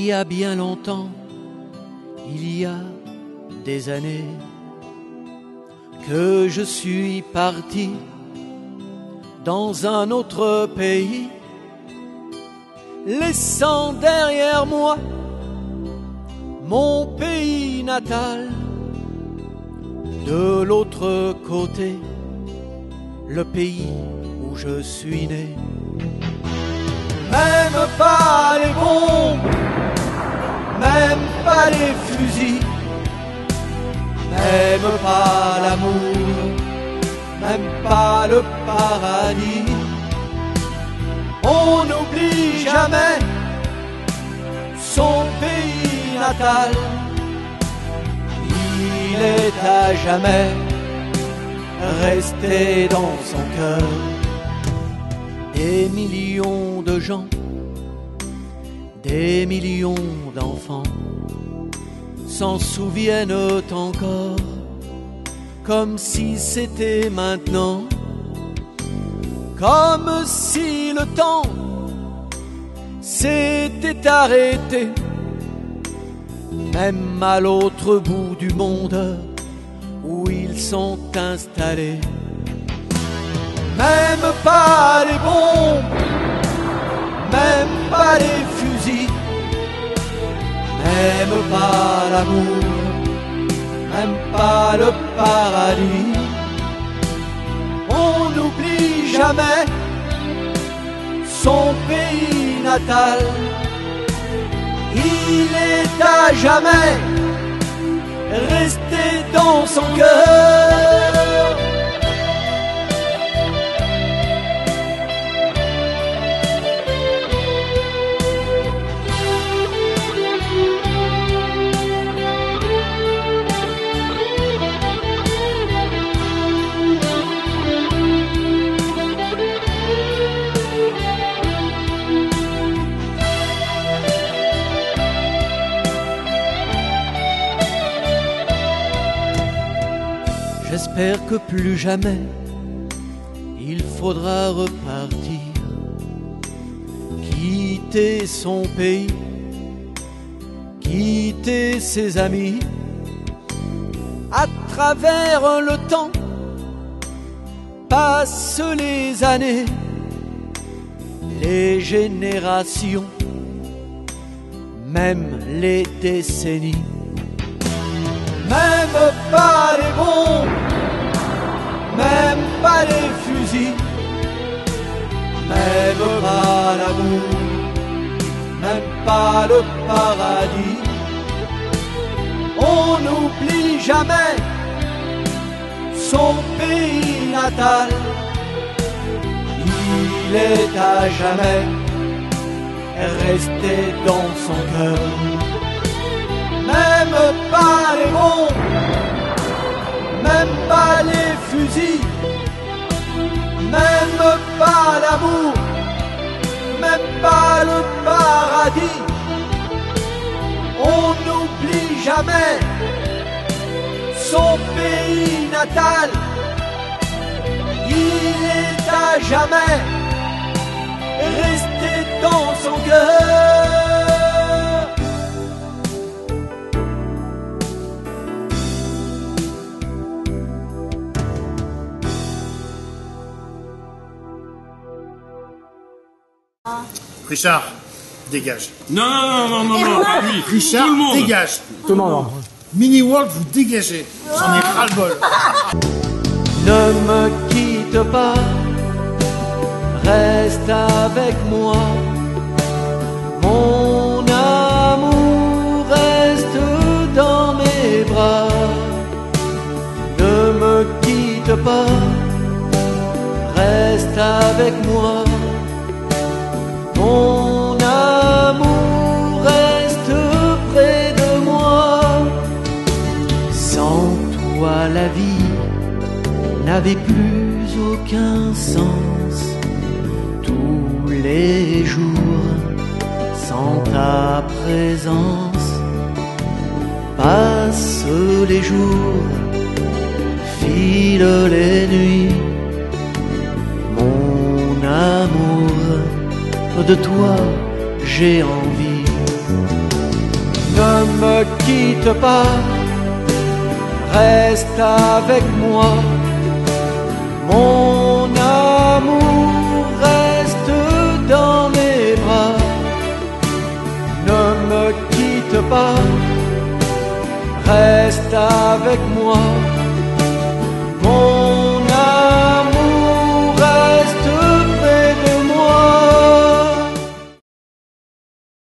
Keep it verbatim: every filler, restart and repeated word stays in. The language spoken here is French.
y a bien longtemps, il y a des années, que je suis parti dans un autre pays, laissant derrière moi mon pays natal. De l'autre côté, le pays où je suis né. Même pas les bombes, même pas les fusils, même pas l'amour, même pas le paradis. On n'oublie jamais son pays natal. Il est à jamais resté dans son cœur. Des millions de gens, des millions d'enfants s'en souviennent encore, comme si c'était maintenant, comme si le temps s'était arrêté, même à l'autre bout du monde où ils sont installés. Même pas les bombes, même pas les fusils, même pas l'amour, même pas le paradis. On n'oublie jamais son pays natal. Il est à jamais resté dans son cœur. J'espère que plus jamais il faudra repartir, quitter son pays, quitter ses amis. À travers le temps passent les années, les générations, même les décennies. Même pas les bombes, même pas les fusils, même pas l'amour, même pas le paradis. On n'oublie jamais son pays natal. Il est à jamais resté dans son cœur. Même pas les bombes, même pas les fusils, même pas l'amour, même pas le paradis. On n'oublie jamais son pays natal. Il est à jamais resté dans son cœur. Richard, dégage. Non, non, non, non, non, pas lui. Richard, tout le monde. dégage. Tout le monde. Mini World, vous dégagez. J'en ai ras le bol. Ne me quitte pas, reste avec moi. Mon amour reste dans mes bras. Ne me quitte pas, reste avec moi. Mon amour reste près de moi. Sans toi la vie n'avait plus aucun sens. Tous les jours, sans ta présence, passent les jours, filent les nuits. Mon amour, de toi j'ai envie. me quitte pas, reste avec moi. Mon amour reste dans mes bras. Ne me quitte pas, reste avec moi. Mon